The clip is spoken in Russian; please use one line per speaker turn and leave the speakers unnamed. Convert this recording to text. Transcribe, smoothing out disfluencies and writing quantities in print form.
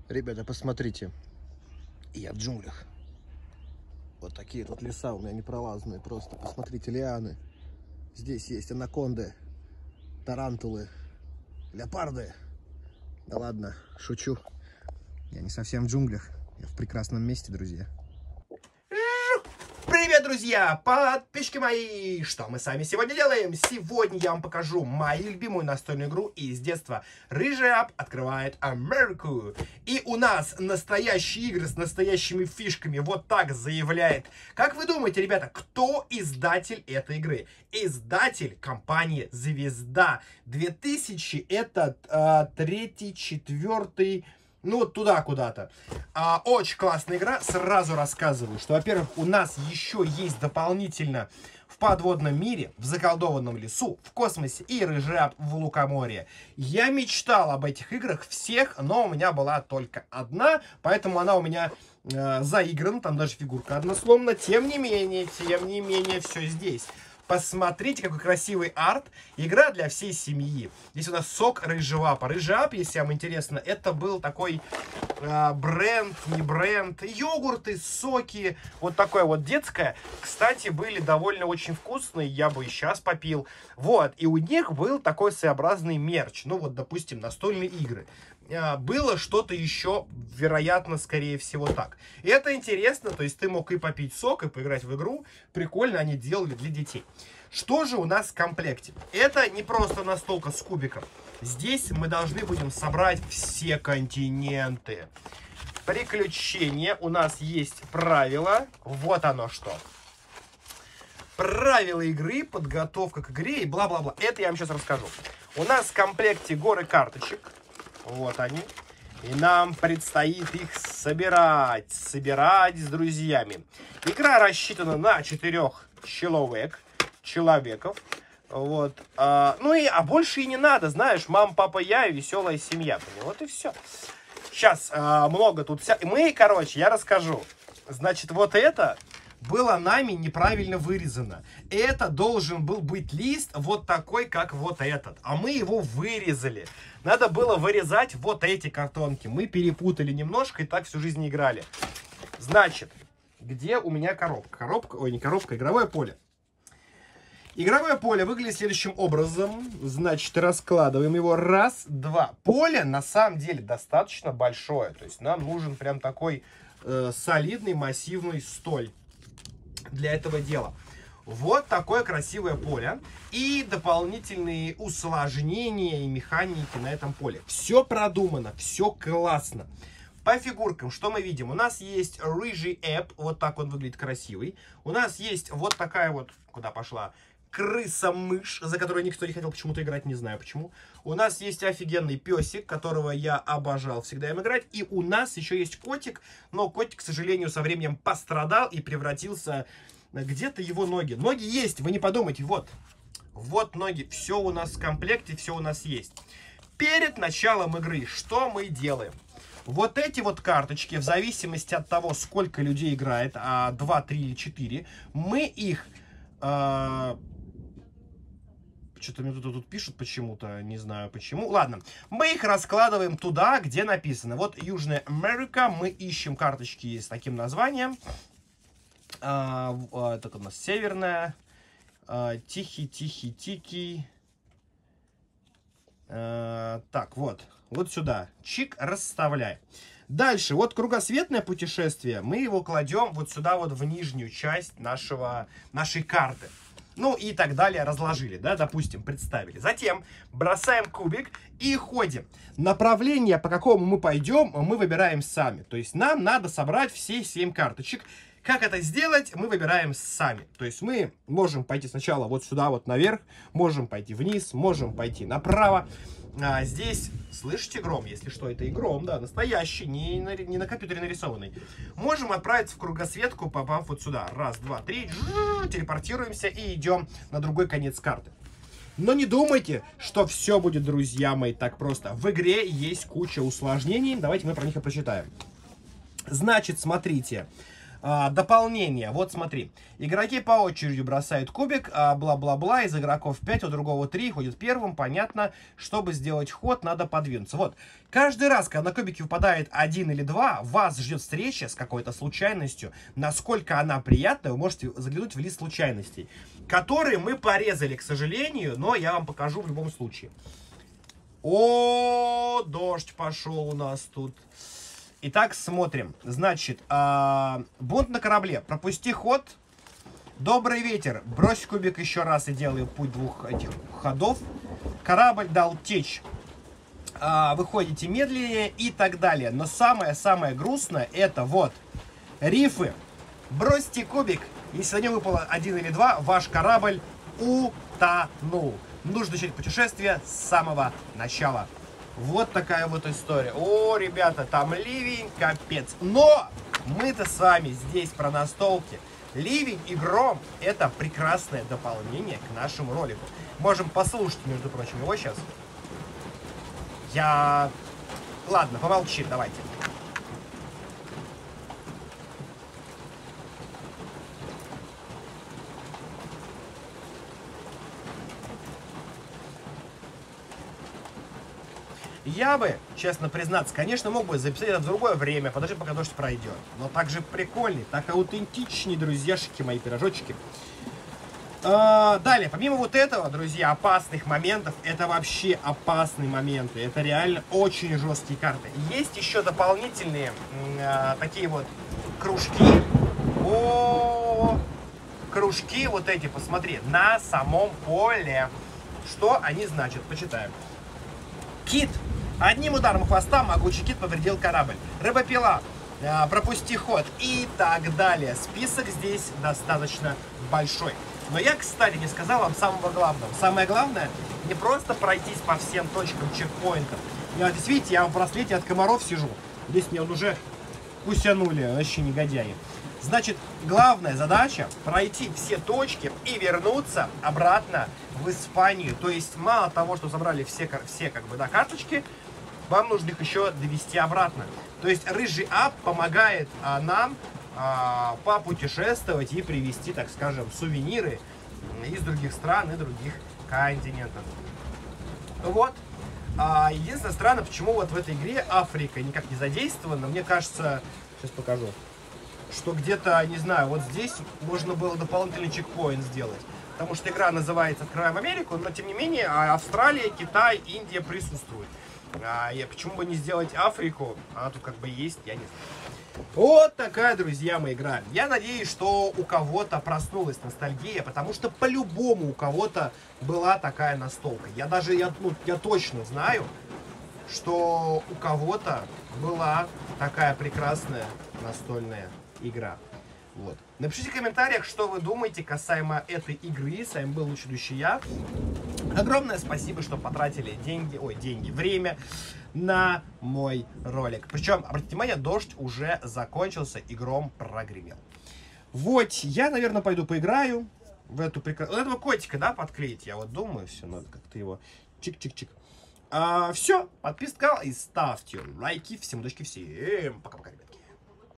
Ребята, посмотрите. Я в джунглях. Вот такие тут леса у меня непролазные. Просто посмотрите, лианы. Здесь есть анаконды, тарантулы, леопарды. Да ладно, шучу. Я не совсем в джунглях. Я в прекрасном месте, друзья.
Привет, друзья! Подписчики мои! Что мы с вами сегодня делаем? Сегодня я вам покажу мою любимую настольную игру из детства. Рыжий Ап открывает Америку. И у нас настоящие игры с настоящими фишками. Вот так заявляет. Как вы думаете, ребята, кто издатель этой игры? Издатель компании Звезда. 2000 это 3-й, 4-й... Ну, вот туда куда-то. Очень классная игра. Сразу рассказываю, что, во-первых, у нас еще есть дополнительно в подводном мире, в заколдованном лесу, в космосе и Рыжий Ап в лукоморье. Я мечтал об этих играх всех, но у меня была только одна, поэтому она у меня заиграна. Там даже фигурка одна сломана. Тем не менее, все здесь. Посмотрите, какой красивый арт. Игра для всей семьи. Здесь у нас сок Рыжего Апа. Рыжий Ап, если вам интересно, это был такой бренд, не бренд. Йогурты, соки. Вот такое вот детское. Кстати, были довольно очень вкусные. Я бы и сейчас попил. Вот. И у них был такой своеобразный мерч. Ну вот, допустим, настольные игры. Было что-то еще, вероятно, скорее всего так. И это интересно, то есть ты мог и попить сок, и поиграть в игру. Прикольно они делали для детей. Что же у нас в комплекте? Это не просто настолка с кубиком. Здесь мы должны будем собрать все континенты. Приключения. У нас есть правила. Вот оно что. Правила игры, подготовка к игре и бла-бла-бла. Это я вам сейчас расскажу. У нас в комплекте горы карточек. Вот они. И нам предстоит их собирать. Собирать с друзьями. Игра рассчитана на 4 человеков. Вот. А больше и не надо. Знаешь, мама, папа, я и веселая семья. Вот и все. Сейчас много тут вся... я расскажу. Значит, вот это... было нами неправильно вырезано. Это должен был быть лист вот такой, как вот этот. А мы его вырезали. Надо было вырезать вот эти картонки. Мы перепутали немножко и так всю жизнь играли. Значит, где у меня коробка? Игровое поле. Игровое поле выглядит следующим образом. Значит, раскладываем его. Раз, два. Поле на самом деле достаточно большое. То есть нам нужен прям такой солидный массивный столь для этого дела. Вот такое красивое поле и дополнительные усложнения и механики на этом поле. Все продумано, все классно. По фигуркам, что мы видим? У нас есть Рыжий Ап, вот так он выглядит красивый. У нас есть вот такая вот, куда пошла, крыса-мышь, за которую никто не хотел почему-то играть, не знаю почему. У нас есть офигенный песик, которого я обожал всегда им играть. И у нас еще есть котик, но котик, к сожалению, со временем пострадал и превратился... Где-то его ноги. Ноги есть, вы не подумайте. Вот. Вот ноги. Все у нас в комплекте, все у нас есть. Перед началом игры что мы делаем? Вот эти вот карточки, в зависимости от того, сколько людей играет, 2, 3 или 4, мы их... Что-то мне тут пишут почему-то, не знаю почему. Ладно, мы их раскладываем туда, где написано. Вот Южная Америка, мы ищем карточки с таким названием. Это у нас северная. Тихий. Так, вот сюда. Чик, расставляй. Дальше, вот кругосветное путешествие. Мы его кладем вот сюда, вот в нижнюю часть нашей карты. Ну и так далее, разложили, да, допустим, представили. Затем бросаем кубик и ходим. Направление, по какому мы пойдем, мы выбираем сами. То есть нам надо собрать все 7 карточек. Как это сделать, мы выбираем сами. То есть мы можем пойти сначала вот сюда, вот наверх, можем пойти вниз, можем пойти направо. Здесь, слышите гром, если что, это и гром, да, настоящий, не на компьютере нарисованный. Можем отправиться в кругосветку, попав вот сюда. Раз, два, три, телепортируемся и идем на другой конец карты. Но не думайте, что все будет, друзья мои, так просто. В игре есть куча усложнений, давайте мы про них и прочитаем. Значит, смотрите. дополнение. Вот смотри. Игроки по очереди бросают кубик, бла-бла-бла. Из игроков 5, у другого 3. Ходит первым. Понятно. Чтобы сделать ход, надо подвинуться. Вот. Каждый раз, когда на кубике выпадает 1 или 2, вас ждет встреча с какой-то случайностью. Насколько она приятная, вы можете заглянуть в лист случайностей, которые мы порезали, к сожалению, но я вам покажу в любом случае. О, дождь пошел у нас тут. Итак, смотрим. Значит, бунт на корабле. Пропусти ход. Добрый ветер. Брось кубик еще раз и делай путь 2 этих ходов. Корабль дал течь. Выходите медленнее и так далее. Но самое-самое грустное это вот рифы. Бросьте кубик. Если на нем выпало 1 или 2, ваш корабль утонул. Нужно начать путешествие с самого начала. Вот такая вот история. О, ребята, там ливень, капец. Но мы-то с вами здесь про настолки. Ливень и гром — это прекрасное дополнение к нашему ролику. Можем послушать, между прочим, его сейчас. Ладно, помолчим, давайте. Я бы, честно признаться, конечно, мог бы записать это в другое время, подожди, пока дождь пройдет. Но так же прикольней, так аутентичней, друзьяшки мои, пирожочки. Далее, помимо вот этого, друзья, опасных моментов, это вообще опасные моменты. Это реально очень жесткие карты. Есть еще дополнительные такие вот кружки. Кружки вот эти, посмотри, на самом поле. Что они значат? Почитаем. Кит. Одним ударом хвоста могучий кит повредил корабль. Рыбопила. Пропусти ход. И так далее. Список здесь достаточно большой. Но я, кстати, не сказал вам самого главного. Самое главное, не просто пройтись по всем точкам чекпоинтов. Здесь, видите, я в браслете от комаров сижу. Здесь мне уже кусянули, вообще негодяи. Значит, главная задача пройти все точки и вернуться обратно в Испанию. То есть, мало того, что забрали все как бы, да, карточки, вам нужно их еще довести обратно. То есть, рыжий ап помогает нам попутешествовать и привезти, так скажем, сувениры из других стран и других континентов. Вот. Единственное странно, почему вот в этой игре Африка никак не задействована. Мне кажется, сейчас покажу, что где-то, не знаю, вот здесь можно было дополнительный чекпоинт сделать. Потому что игра называется «Открываем Америку», но тем не менее Австралия, Китай, Индия присутствуют. Почему бы не сделать Африку? Она тут как бы есть, я не знаю. Вот такая, друзья, мы игра. Я надеюсь, что у кого-то проснулась ностальгия, потому что по-любому у кого-то была такая настолка. Я точно знаю, что у кого-то была такая прекрасная настольная игра. Вот. Напишите в комментариях, что вы думаете касаемо этой игры. С вами был Лучший Идущий Я. Огромное спасибо, что потратили время на мой ролик. Причем, обратите внимание, дождь уже закончился, и гром прогремел. Вот, я, наверное, пойду поиграю в эту прекрасную... Вот этого котика, да, подклеить? Я вот думаю, все, надо как-то его чик-чик-чик. Все, подписывайтесь и ставьте лайки. Всем удачи, всем пока-пока, ребятки.